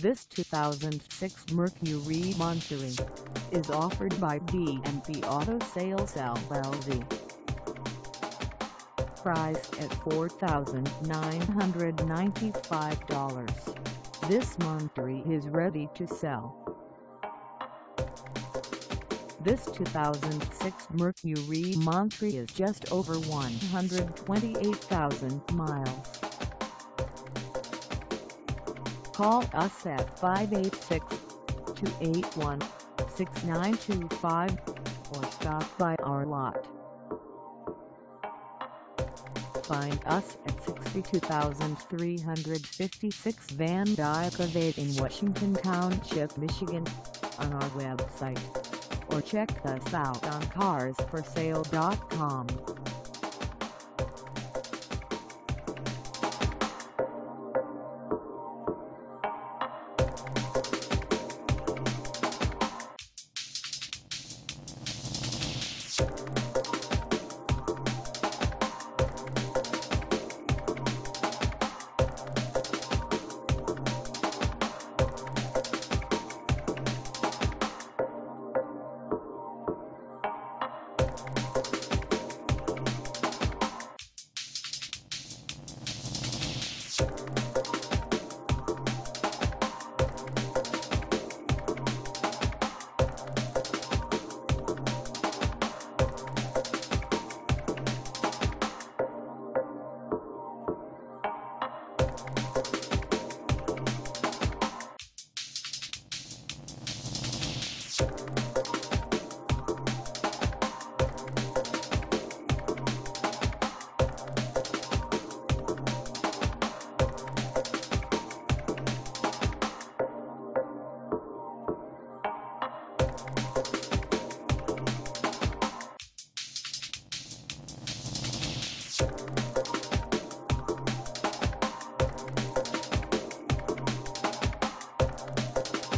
This 2006 Mercury Monterey is offered by D&B Auto Sales LLC. Priced at $4,995, this Monterey is ready to sell. This 2006 Mercury Monterey is just over 128,000 miles. Call us at 586-281-6925 or stop by our lot. Find us at 62,356 Van Dyke Ave in Washington Township, Michigan, on our website, or check us out on carsforsale.com.